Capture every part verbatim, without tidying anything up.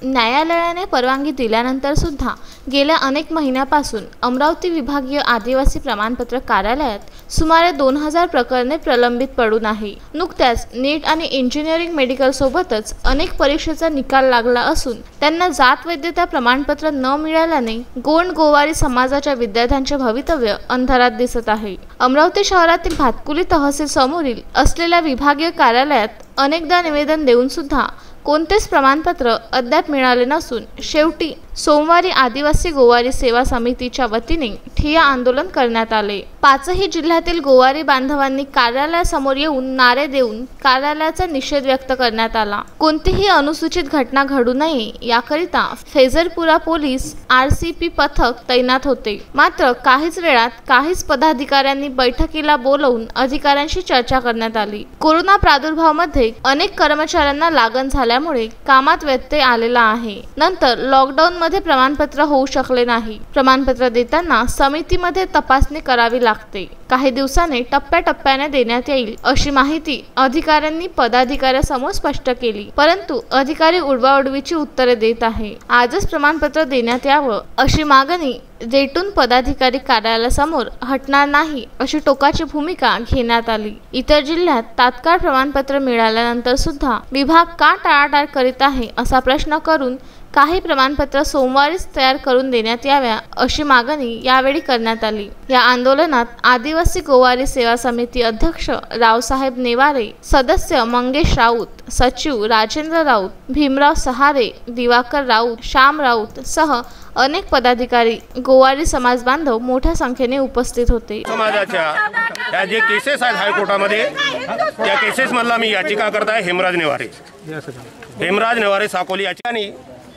न्यायालयाने परवानगी दिल्यानंतर सुद्धा गेल्या अनेक महिन्यापासून अमरावती विभागीय आदिवासी प्रमाणपत्र कार्यालयात सुमारे दोन हजार प्रकरणे प्रलंबित पडून आहे। नुकत्याच नीट आणि इंजिनिअरिंग मेडिकल सोबतच अनेक परीक्षेचा निकाल लागला असून त्यांना जात वैधता प्रमाणपत्र न मिळाल्याने गोंड गोवारी समाजाच्या विद्यार्थ्यांचे भवितव्य अंधारात दिसत आहे। अमरावती शहरातील भातकुली तहसील समोरील असलेल्या विभागीय कार्यालयात अनेकदा निवेदन देऊन सुद्धा कोणतेच प्रमाणपत्र अद्याप मिळाले नसून शेवटी सोमवारी आदिवासी गोवारी सेवा समितीच्या वतीने ठिय्या आंदोलन करण्यात आले। पाचही जिल्ह्यातील गोवारी बांधवांनी कार्यालयासमोर येऊन नारे देऊन कार्यालयाचा निषेध व्यक्त करण्यात आला। कोणतीही अनुसूचित घटना घडू नये याकरिता Fejarpura police R C P पथक तैनात होते। मात्र काहीच वेळात काहीच पदाधिकाऱ्यांनी बैठकीला बोलवून अधिकाऱ्यांशी चर्चा करण्यात आली। कोरोना प्रादुर्भावामध्ये अनेक कर्मचाऱ्यांना लागण झाल्यामुळे कामात व्यत्यय आलेला आहे। नंतर लॉकडाऊन मध्ये प्रमाणपत्र होऊ शकले नाही। प्रमाणपत्र देताना समितीमध्ये तपासणी करावी लागते। काही दिवसांनी टप्प्याटप्प्याने देण्यात येईल अशी माहिती अधिकाऱ्यांनी पदाधिकाऱ्यासमोर स्पष्ट केली, परंतु अधिकारी उडवाउडवीची उत्तरे देत आहे। आजच प्रमाणपत्र देण्यात यावं अशी मागणी रेटून पदाधिकारी कार्यालयासमोर हटणार नाही अशी टोकाची भूमिका घेण्यात आली। इतर जिल्ह्यात तात्काळ प्रमाणपत्र मिळाल्यानंतर सुद्धा विभाग का टाळाटाळ करीत आहे असा प्रश्न करून काही प्रमाणपत्र सोमवारीच तयार करून देण्यात याव्या अशी मागणी यावेळी करण्यात आली। या आंदोलनात आदिवासी गोवारी सेवा समिती अध्यक्ष रावसाहेब नेवारे, सदस्य मंगेश राऊत, सचिव राजेंद्र राऊत, भीमराव सहारे, दिवाकर राऊत, श्याम राऊत सह अनेक पदाधिकारी गोवारी समाज बांधव मोठ्या संख्येने उपस्थित होते। समाजाच्या या जे केसेस आहेत हायकोर्टामध्ये त्या केसेस मधला मी याचिका करताय हेमराज नेवारे हेमराज नेवारे साकोली याची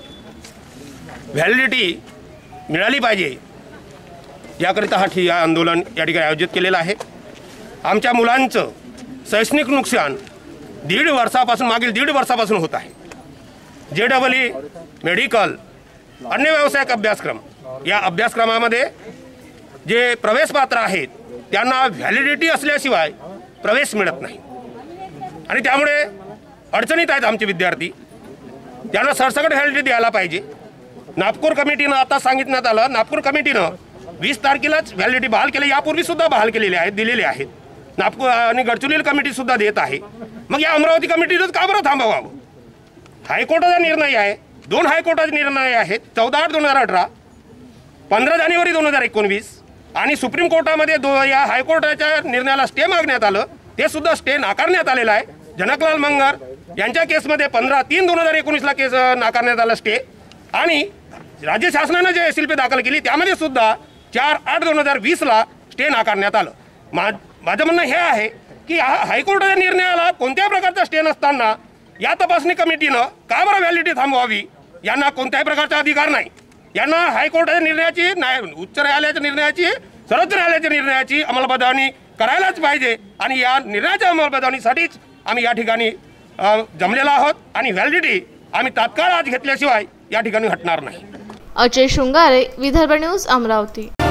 व्हॅलिडिटी मिळाली पाहिजे याकरिता हा ठिय्या आंदोलन या ठिकाणी आयोजित केलेलं आहे। आमच्या मुलांचं शैक्षणिक नुकसान दीड वर्षापासून मागील दीड वर्षापासून होत आहे। जे डबल ई मेडिकल अन्य व्यावसायिक अभ्यासक्रम या अभ्यासक्रमामध्ये जे प्रवेश पात्र आहेत त्यांना व्हॅलिडिटी असल्याशिवाय प्रवेश मिळत नाही आणि त्यामुळे अडचणीत आहेत आमचे विद्यार्थी। त्यांना सरसकट व्हॅलिडिटी द्यायला पाहिजे। नागपूर कमिटीनं आता सांगितण्यात आलं, नागपूर कमिटीनं वीस तारखेलाच व्हॅलिडिटी बहाल केली, यापूर्वी सुद्धा बहाल केलेले आहेत, दिलेले आहेत। नागपूर आणि गडचिरोली कमिटी सुद्धा देत आहे। मग या अमरावती कमिटीनंच का बरं थांबवावं? हायकोर्टाचा निर्णय आहे, दोन हायकोर्टाचे निर्णय आहेत, चौदा आठ दोन हजार अठरा पंधरा जानेवारी दोन हजार एकोणवीस आणि सुप्रीम कोर्टामध्ये दो या हायकोर्टाच्या निर्णयाला स्टे मागण्यात आलं, ते सुद्धा स्टे नाकारण्यात आलेला आहे। जनकलाल मंगर यांच्या केसमध्ये पंधरा तीन दोन हजार एकोणीसला केस नाकारण्यात आला स्टे आणि राज्य शासनाने जे एस एल पी दाखल केली त्यामध्ये सुद्धा चार आठ दोन हजार वीसला स्टे नाकारण्यात आलं। मा माझं म्हणणं हे आहे की हायकोर्टाच्या निर्णयाला कोणत्याही प्रकारचा स्टे नसताना या तपासणी कमिटीनं का बरं व्हॅलिडिटी थांबवावी? यांना कोणत्याही प्रकारचा अधिकार नाही। यांना हायकोर्टाच्या निर्णयाची न्याय उच्च न्यायालयाच्या निर्णयाची सर्वोच्च न्यायालयाच्या निर्णयाची अंमलबजावणी करायलाच पाहिजे आणि या निर्णयाच्या अंमलबजावणीसाठीच आम्ही या ठिकाणी जमलेलो आहोत आणि व्हॅलिडिटी आम्ही तात्काळ आज घेतल्याशिवाय या ठिकाणी हटणार नाही। अजय शृंगारे, विदर्भ न्यूज, अमरावती।